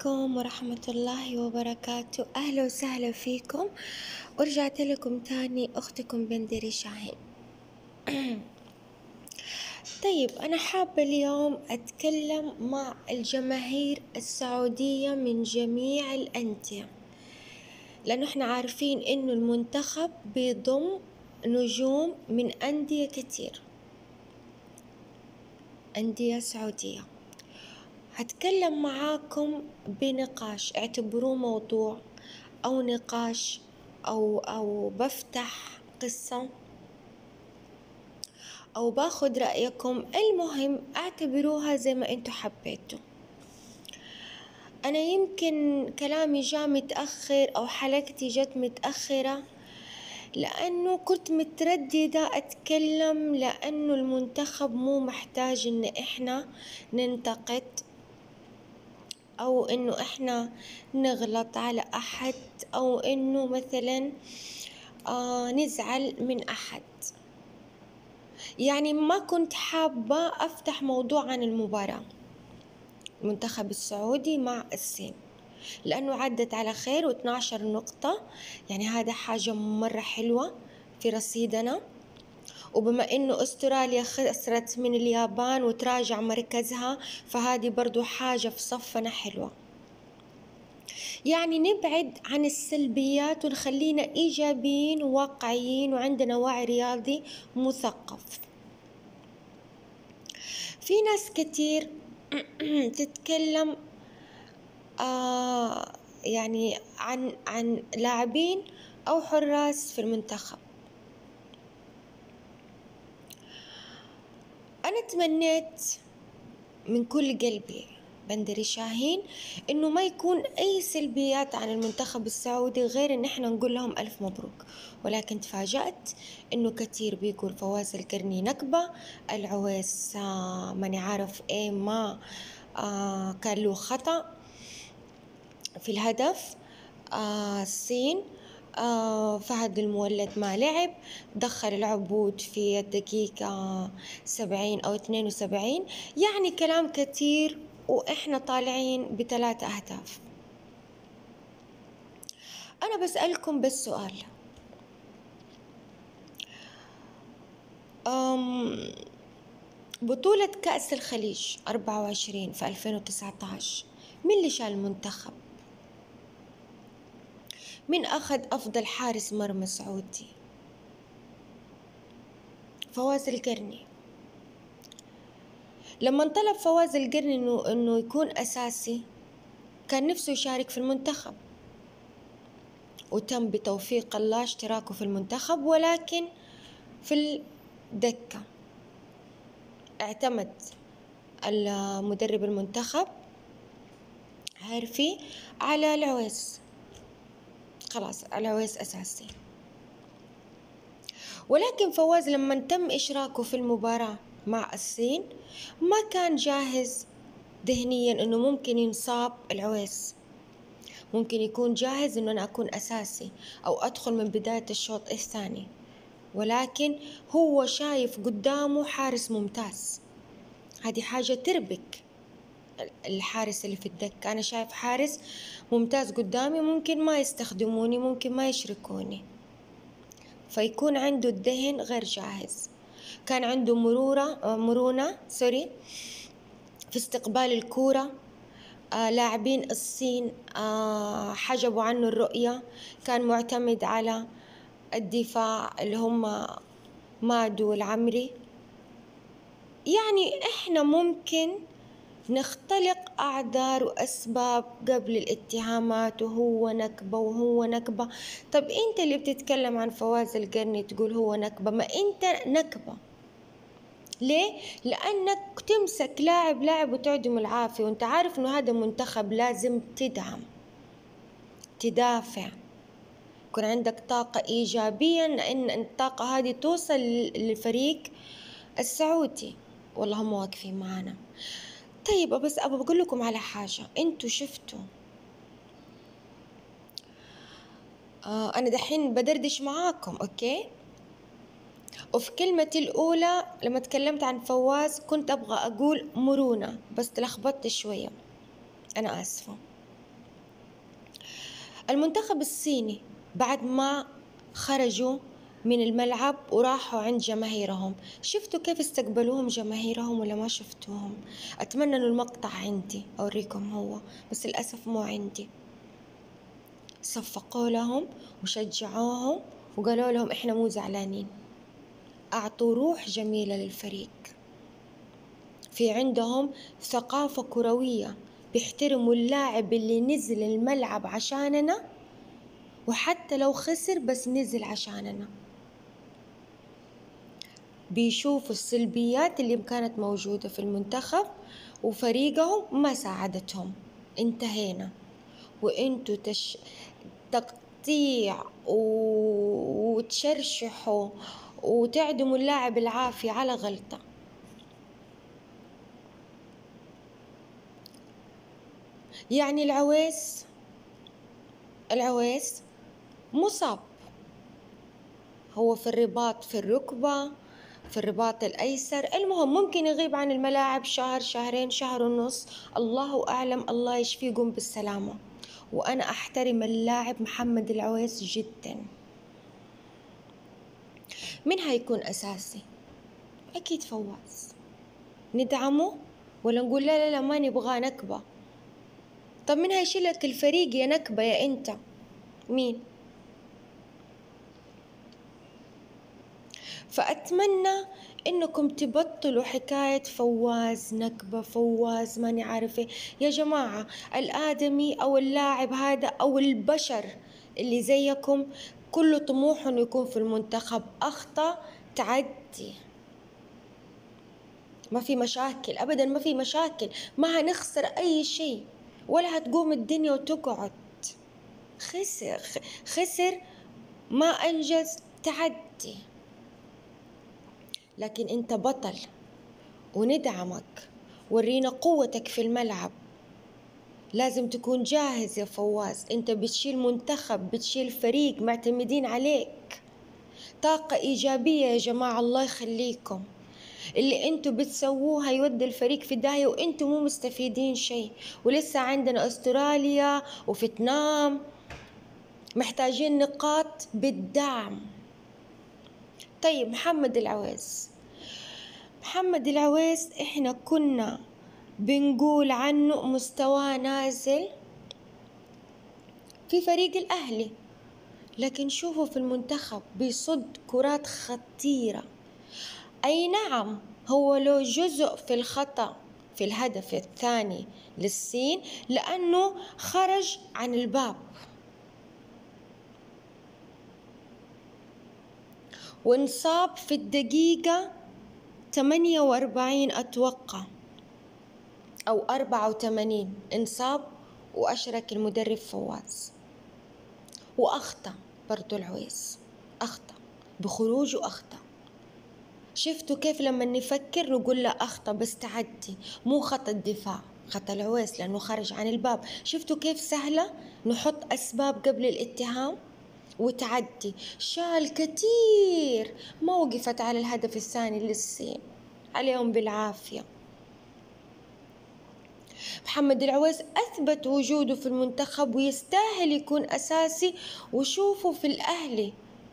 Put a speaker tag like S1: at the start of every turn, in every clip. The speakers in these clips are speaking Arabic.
S1: عليكم ورحمة الله وبركاته. أهلا وسهلا فيكم، ورجعت لكم تاني أختكم بندري شاهين. طيب، أنا حابة اليوم أتكلم مع الجماهير السعودية من جميع الأندية، لأنه إحنا عارفين إنه المنتخب بيضم نجوم من أندية كتير، أندية سعودية. هتكلم معاكم بنقاش، اعتبروه موضوع أو نقاش أو بفتح قصة أو باخد رأيكم، المهم اعتبروها زي ما انتوا حبيتوا. أنا يمكن كلامي جاء متأخر أو حلقتي جت متأخرة لأنه كنت مترددة أتكلم، لأنه المنتخب مو محتاج إن إحنا ننتقد أو إنه إحنا نغلط على أحد أو إنه مثلا نزعل من أحد. يعني ما كنت حابة أفتح موضوع عن المباراة المنتخب السعودي مع الصين، لأنه عدت على خير و12 نقطة، يعني هذا حاجة مرة حلوة في رصيدنا. وبما إنه أستراليا خسرت من اليابان وتراجع مركزها، فهذه برضو حاجة في صفنا حلوة. يعني نبعد عن السلبيات ونخلينا إيجابيين وواقعيين وعندنا وعي رياضي مثقف. في ناس كتير تتكلم يعني عن لاعبين أو حراس في المنتخب. أنا تمنيت من كل قلبي بندري شاهين إنه ما يكون أي سلبيات عن المنتخب السعودي غير إن إحنا نقول لهم ألف مبروك، ولكن تفاجأت إنه كتير بيقول فواز القرني نكبة، العويس ماني عارف إيه، ما كان له خطأ في الهدف، الصين فهد المولد ما لعب، دخل العبود في الدقيقة 70 أو 72. يعني كلام كتير وإحنا طالعين ب3 أهداف. أنا بسألكم بس سؤال، بطولة كأس الخليج 24 في 2019 مين اللي شال المنتخب؟ مين أخذ أفضل حارس مرمى سعودي؟ فواز القرني. لما طلب فواز القرني إنه يكون أساسي، كان نفسه يشارك في المنتخب، وتم بتوفيق الله اشتراكه في المنتخب، ولكن في الدكة اعتمد المدرب المنتخب عارفي على العويس، خلاص العويس أساسي. ولكن فواز لما تم إشراكه في المباراة مع الصين ما كان جاهز ذهنيا إنه ممكن ينصاب العويس، ممكن يكون جاهز إنه أنا أكون أساسي أو أدخل من بداية الشوط الثاني، ولكن هو شايف قدامه حارس ممتاز. هذه حاجة تربك الحارس اللي في الدكة، أنا شايف حارس ممتاز قدامي، ممكن ما يستخدموني، ممكن ما يشركوني، فيكون عنده الذهن غير جاهز. كان عنده مرونة في استقبال الكورة. لاعبين الصين حجبوا عنه الرؤية، كان معتمد على الدفاع اللي هم مادو والعمري. يعني إحنا ممكن نختلق أعذار وأسباب قبل الاتهامات، وهو نكبة وهو نكبة. طب أنت اللي بتتكلم عن فواز القرني تقول هو نكبة، ما أنت نكبة. ليه؟ لأنك تمسك لاعب وتعدم العافية، وانت عارف انه هذا منتخب لازم تدعم، تدافع، يكون عندك طاقة إيجابية ان الطاقة هذه توصل للفريق السعودي. والله هم واقفين معنا. طيب بس أبغى بقول لكم على حاجة، انتوا شفتوا أنا دحين بدردش معاكم، أوكي؟ وفي كلمتي الأولى لما تكلمت عن فواز كنت أبغى أقول مرونة، بس تلخبطت شوية، أنا آسفة. المنتخب الصيني بعد ما خرجوا من الملعب وراحوا عند جماهيرهم، شفتوا كيف استقبلوهم جماهيرهم ولا ما شفتوهم؟ أتمنى أن المقطع عندي أوريكم هو، بس للأسف مو عندي. صفقوا لهم وشجعوهم وقالوا لهم إحنا مو زعلانين، أعطوا روح جميلة للفريق. في عندهم ثقافة كروية، بيحترموا اللاعب اللي نزل الملعب عشاننا، وحتى لو خسر بس نزل عشاننا. بيشوفوا السلبيات اللي كانت موجودة في المنتخب وفريقهم ما ساعدتهم، انتهينا. وانتوا تقطيع وتشرشحوا وتعدموا اللاعب العافية على غلطة. يعني العويس مصاب، هو في الرباط في الركبة، في الرباط الأيسر، المهم ممكن يغيب عن الملاعب شهر، شهرين، شهر ونص، الله أعلم، الله يشفيه، يقوم بالسلامة. وأنا أحترم اللاعب محمد العويس جدا. من هيكون أساسي؟ أكيد فواز. ندعمه ولا نقول لا لا لا ما نبغاه، نكبة؟ طب من هيشيلك الفريق يا نكبة يا أنت؟ مين؟ فأتمنى إنكم تبطلوا حكاية فواز نكبة، فواز ماني عارفة. يا جماعة، الآدمي أو اللاعب هذا أو البشر اللي زيكم كله طموحه إنه يكون في المنتخب، أخطأ تعدي، ما في مشاكل أبدا، ما في مشاكل، ما هنخسر أي شيء ولا هتقوم الدنيا وتقعد. خسر ما أنجز، تعدي. لكن أنت بطل وندعمك، ورينا قوتك في الملعب. لازم تكون جاهز يا فواز، أنت بتشيل منتخب، بتشيل فريق، معتمدين عليك. طاقة إيجابية يا جماعة، الله يخليكم. اللي أنتوا بتسووها يودي الفريق في داهية وأنتوا مو مستفيدين شيء. ولسه عندنا أستراليا وفيتنام محتاجين نقاط بالدعم. طيب محمد العويس إحنا كنا بنقول عنه مستوى نازل في فريق الأهلي، لكن شوفوا في المنتخب بيصد كرات خطيرة. أي نعم، هو له جزء في الخطأ في الهدف الثاني للصين لأنه خرج عن الباب، وانصاب في الدقيقة 48 أتوقع أو 84، انصاب وأشرك المدرب فواز، وأخطأ برضو العويس، أخطأ بخروجه، أخطأ. شفتوا كيف لما نفكر نقول لا أخطأ بس تعدي، مو خطأ الدفاع، خطأ العويس لأنه خرج عن الباب. شفتوا كيف سهلة نحط أسباب قبل الاتهام وتعدي. شال كتير، ما وقفت على الهدف الثاني للصين، عليهم بالعافية. محمد العويس أثبت وجوده في المنتخب ويستاهل يكون أساسي. وشوفوا في الأهلي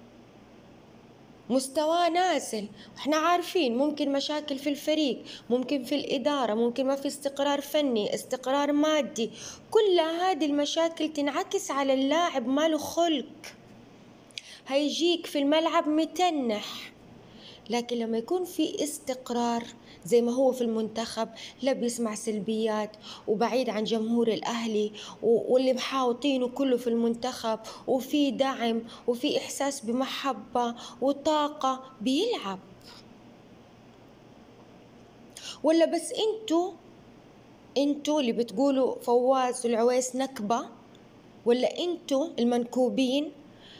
S1: مستواه نازل، احنا عارفين ممكن مشاكل في الفريق، ممكن في الإدارة، ممكن ما في استقرار فني، استقرار مادي، كل هذه المشاكل تنعكس على اللاعب، ماله خلق، هيجيك في الملعب متنح. لكن لما يكون في استقرار زي ما هو في المنتخب، لا بيسمع سلبيات وبعيد عن جمهور الأهلي واللي محاوطينه كله في المنتخب، وفي دعم وفي إحساس بمحبة وطاقة، بيلعب. ولا بس انتوا اللي بتقولوا فواز والعويس نكبة؟ ولا انتوا المنكوبين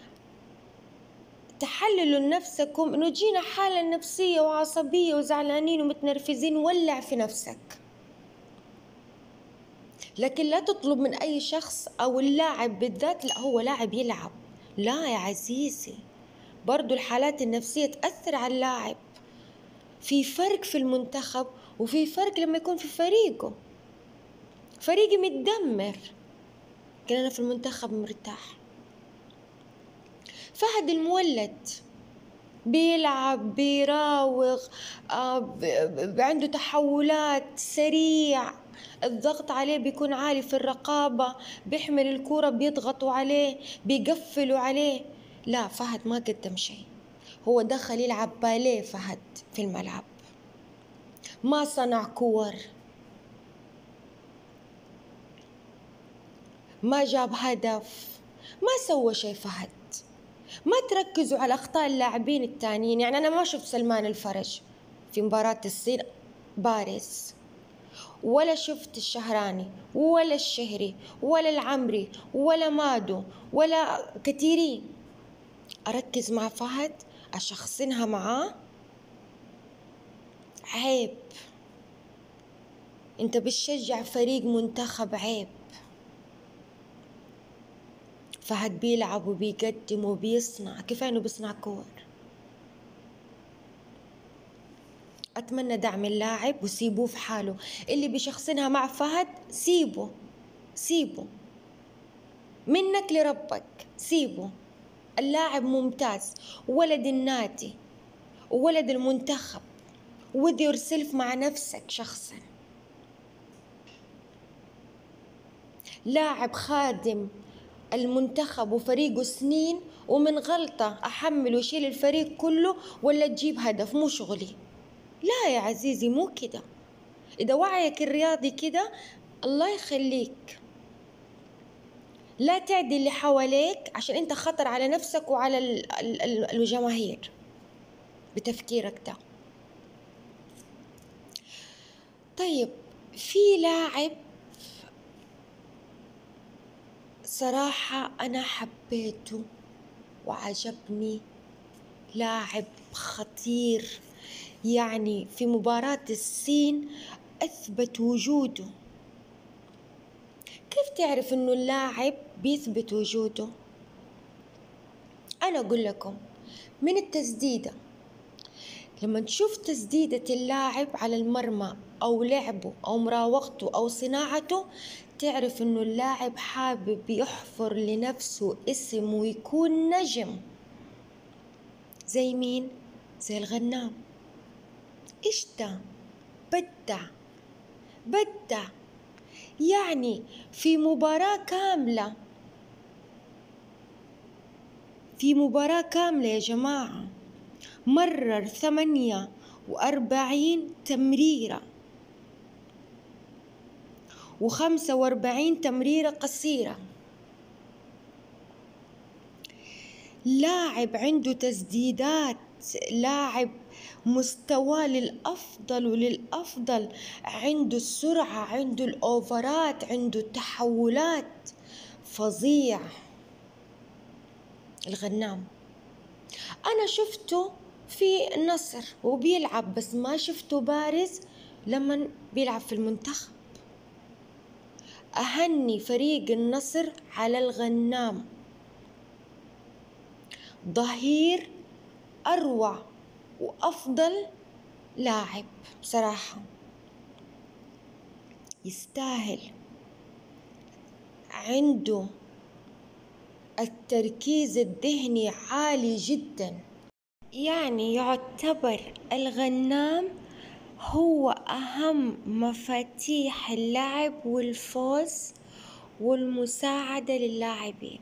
S1: تحللوا لنفسكم انه جينا حالة نفسية وعصبية وزعلانين ومتنرفزين؟ ولع في نفسك. لكن لا تطلب من اي شخص او اللاعب بالذات لا هو لاعب يلعب، لا يا عزيزي، برضو الحالات النفسية تأثر على اللاعب. في فرق في المنتخب وفي فرق لما يكون في فريقه، فريقي متدمر، لكن أنا في المنتخب مرتاح. فهد المولد بيلعب، بيراوغ، عنده تحولات سريع، الضغط عليه بيكون عالي في الرقابة، بيحمل الكرة بيضغطوا عليه، بيقفلوا عليه. لا، فهد ما قدم شيء، هو دخل يلعب باليه فهد في الملعب، ما صنع كور، ما جاب هدف، ما سوى شيء فهد. ما تركزوا على أخطاء اللاعبين التانيين. يعني أنا ما شفت سلمان الفرج في مباراة الصين بارز، ولا شفت الشهراني ولا الشهري ولا العمري ولا مادو ولا كثيرين. أركز مع فهد، أشخصنها معاه؟ عيب. أنت بتشجع فريق منتخب، عيب. فهد بيلعب وبيقدم وبيصنع، كفاية إنه بيصنع كور. أتمنى دعم اللاعب وسيبوه في حاله. اللي بيشخصنها مع فهد سيبه منك لربك، سيبه. اللاعب ممتاز، ولد النادي وولد المنتخب، with yourself مع نفسك شخصا. لاعب خادم المنتخب وفريقه سنين، ومن غلطة أحمل وشيل الفريق كله ولا تجيب هدف، مو شغلي. لا يا عزيزي، مو كده. إذا وعيك الرياضي كده الله يخليك، لا تعدي اللي حواليك عشان أنت خطر على نفسك وعلى الجماهير بتفكيرك ده. طيب، في لاعب صراحة أنا حبيته وعجبني، لاعب خطير، يعني في مباراة الصين أثبت وجوده. كيف تعرف إنه اللاعب بيثبت وجوده؟ أنا أقول لكم، من التسديدة. لما تشوف تسديدة اللاعب على المرمى أو لعبه أو مراوغته أو صناعته، تعرف إنه اللاعب حابب يحفر لنفسه اسم ويكون نجم. زي مين؟ زي الغنام. إيش ده؟ بدع يعني في مباراة كاملة يا جماعة، مرر 48 تمريرة و45 تمريرة قصيرة. لاعب عنده تسديدات، لاعب مستوى للأفضل وللأفضل، عنده السرعة، عنده الأوفرات، عنده التحولات، فظيع الغنام. أنا شفته في النصر وبيلعب، بس ما شفته بارز لما بيلعب في المنتخب. أهني فريق النصر على الغنام، ظهير أروع وأفضل لاعب بصراحة، يستاهل. عنده التركيز الذهني عالي جدا، يعني يعتبر الغنام هو أهم مفاتيح اللعب والفوز والمساعدة للاعبين.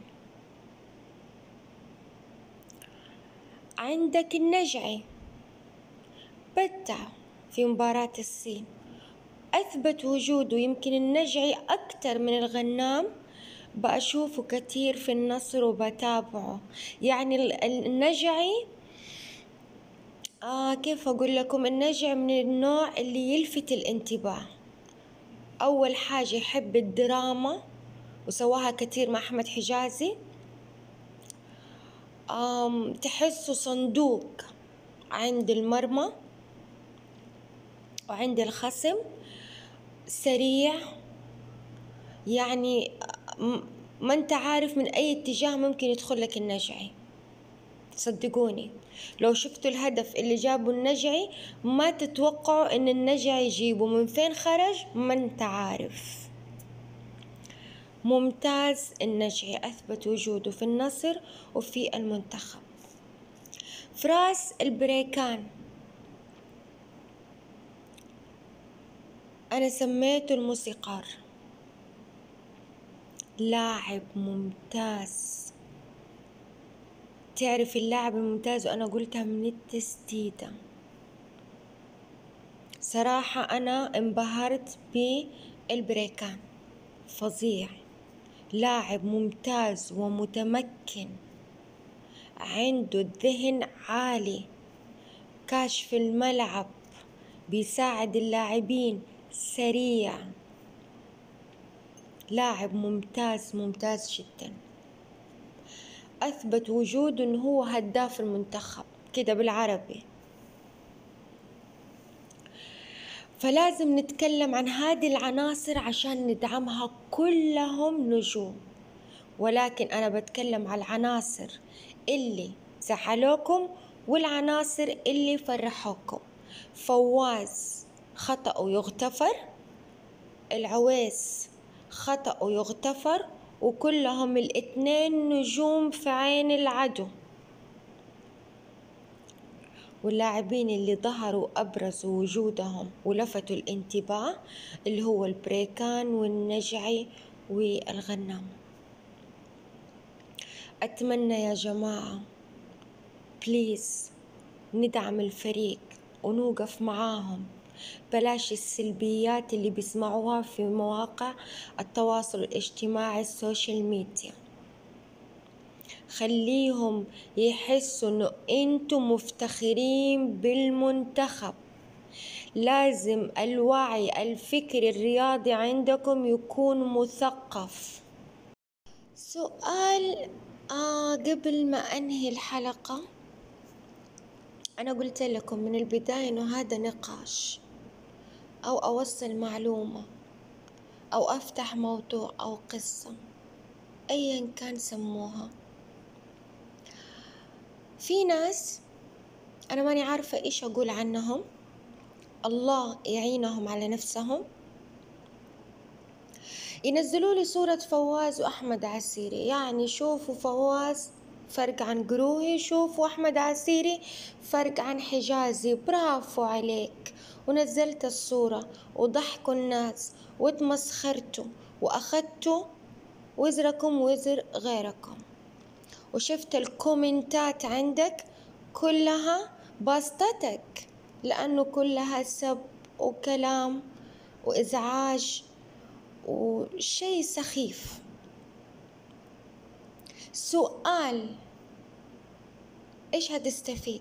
S1: عندك النجعي بدع في مباراة الصين، أثبت وجوده. يمكن النجعي أكتر من الغنام بأشوفه كتير في النصر وبتابعه. يعني النجعي كيف أقول لكم، النجعي من النوع اللي يلفت الانتباه. أول حاجة يحب الدراما وسواها كتير مع أحمد حجازي. تحسه صندوق عند المرمى وعند الخصم، سريع، يعني ما انت عارف من اي اتجاه ممكن يدخل لك النجعي. صدقوني لو شفتوا الهدف اللي جابه النجعي ما تتوقعوا ان النجعي يجيبه، من فين خرج ما انت عارف. ممتاز النجعي أثبت وجوده في النصر وفي المنتخب. فراس البريكان أنا سميته الموسيقار، لاعب ممتاز. تعرف اللاعب الممتاز، وأنا قلتها من التسديدة. صراحة أنا انبهرت بالبريكان، فظيع، لاعب ممتاز ومتمكن، عنده الذهن عالي، كاشف الملعب، بيساعد اللاعبين، سريع، لاعب ممتاز ممتاز جدا. أثبت وجوده إنه هو هداف المنتخب كده بالعربي. فلازم نتكلم عن هذه العناصر عشان ندعمها، كلهم نجوم، ولكن أنا بتكلم على العناصر اللي زعلوكم والعناصر اللي فرحوكم. فواز خطأه يغتفر، العويس خطأه يغتفر، وكلهم الاثنين نجوم في عين العدو. واللاعبين اللي ظهروا أبرزوا وجودهم ولفتوا الانتباه اللي هو البريكان والنجعي والغنام. أتمنى يا جماعة بليز ندعم الفريق ونوقف معاهم، بلاش السلبيات اللي بيسمعوها في مواقع التواصل الاجتماعي السوشيال ميديا. خليهم يحسوا انه انتم مفتخرين بالمنتخب. لازم الوعي الفكري الرياضي عندكم يكون مثقف. سؤال قبل ما أنهي الحلقة، أنا قلت لكم من البداية إنه هذا نقاش أو أوصل معلومة أو أفتح موضوع أو قصة أيا كان سموها. في ناس أنا ماني عارفة إيش أقول عنهم، الله يعينهم على نفسهم، ينزلوا لي صورة فواز وأحمد عسيري، يعني شوفوا فواز فرق عن قروهي، شوفوا أحمد عسيري فرق عن حجازي، برافو عليك. ونزلت الصورة وضحكوا الناس وتمسخرتوا وأخذتوا وزركم وزر غيركم، وشفت الكومنتات عندك كلها باسطتك، لأنه كلها سب وكلام وإزعاج وشيء سخيف. سؤال، إيش هتستفيد؟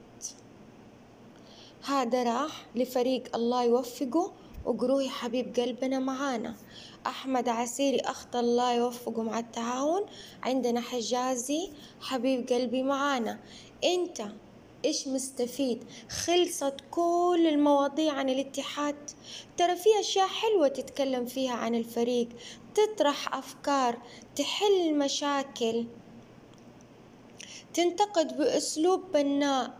S1: هذا راح لفريق الله يوفقه، وقروي حبيب قلبنا معانا، أحمد عسيري أخت الله يوفقه مع التعاون، عندنا حجازي حبيب قلبي معانا. أنت إيش مستفيد؟ خلصت كل المواضيع عن الاتحاد؟ ترى في أشياء حلوة تتكلم فيها عن الفريق، تطرح أفكار، تحل مشاكل، تنتقد بأسلوب بناء،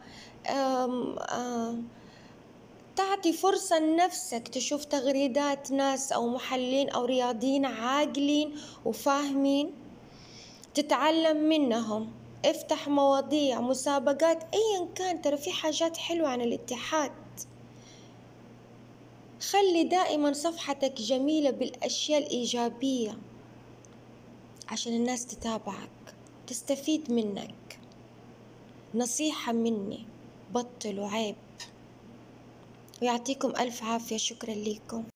S1: تعطي فرصة لنفسك تشوف تغريدات ناس أو محللين أو رياضيين عاقلين وفاهمين، تتعلم منهم، افتح مواضيع، مسابقات، أيا كان. ترى في حاجات حلوة عن الاتحاد. خلي دائما صفحتك جميلة بالأشياء الإيجابية عشان الناس تتابعك تستفيد منك. نصيحة مني، بطلوا عيب، ويعطيكم ألف عافية. شكرا لكم.